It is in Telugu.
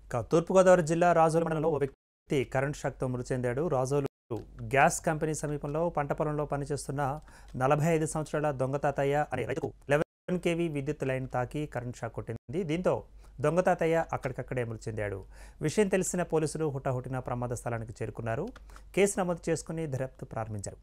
తూర్పుగోదావరి జిల్లా రాజోలు మండలంలో ఓ వ్యక్తి కరెంట్ షాక్తో మృతి చెందాడు. రాజోలు గ్యాస్ కంపెనీ సమీపంలో పంట పొలంలో పనిచేస్తున్న 45 సంవత్సరాల దొంగతాతయ్య అనే రైతుకు 11 kV విద్యుత్ లైన్ తాకి కరెంట్ షాక్ కొట్టింది. దీంతో దొంగతాతయ్య అక్కడికక్కడే మృతి చెందాడు. విషయం తెలిసిన పోలీసులు హుటాహుటిన ప్రమాద స్థలానికి చేరుకున్నారు. కేసు నమోదు చేసుకుని దర్యాప్తు ప్రారంభించారు.